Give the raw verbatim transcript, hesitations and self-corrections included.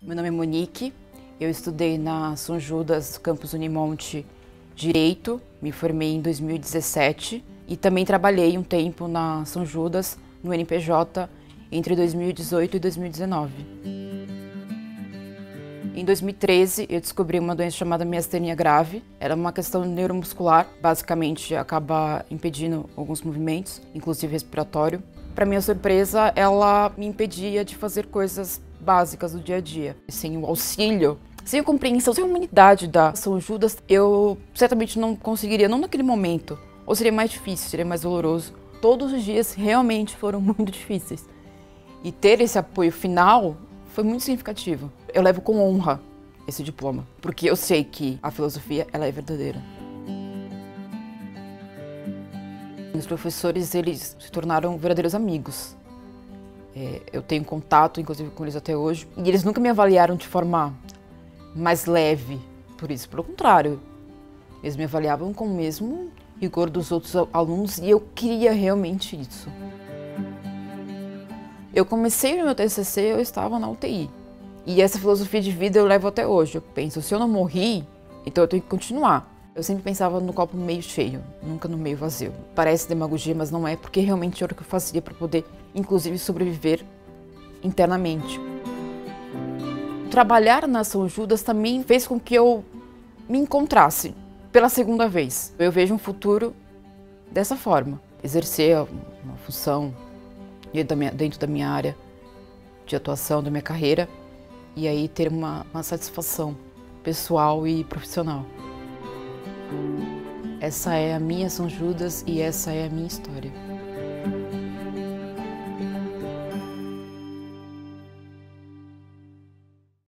Meu nome é Monique, eu estudei na São Judas, campus Unimonte, Direito, me formei em dois mil e dezessete e também trabalhei um tempo na São Judas, no N P J, entre dois mil e dezoito e dois mil e dezenove. Em dois mil e treze, eu descobri uma doença chamada miastenia grave. Era uma questão neuromuscular, basicamente acaba impedindo alguns movimentos, inclusive respiratório. Para minha surpresa, ela me impedia de fazer coisas básicas do dia a dia. Sem o auxílio, sem a compreensão, sem a humanidade da São Judas, eu certamente não conseguiria, não naquele momento, ou seria mais difícil, seria mais doloroso. Todos os dias realmente foram muito difíceis. E ter esse apoio final foi muito significativo. Eu levo com honra esse diploma, porque eu sei que a filosofia, ela é verdadeira. Os professores, eles se tornaram verdadeiros amigos. É, eu tenho contato, inclusive, com eles até hoje, e eles nunca me avaliaram de forma mais leve por isso. Pelo contrário, eles me avaliavam com o mesmo rigor dos outros alunos e eu queria realmente isso. Eu comecei no meu T C C, eu estava na U T I. E essa filosofia de vida eu levo até hoje. Eu penso, se eu não morri, então eu tenho que continuar. Eu sempre pensava no copo meio cheio, nunca no meio vazio. Parece demagogia, mas não é, porque realmente era o que eu fazia para poder, inclusive, sobreviver internamente. Trabalhar na São Judas também fez com que eu me encontrasse pela segunda vez. Eu vejo um futuro dessa forma, exercer uma função dentro da minha área de atuação, da minha carreira, e aí ter uma, uma satisfação pessoal e profissional. Essa é a minha São Judas e essa é a minha história.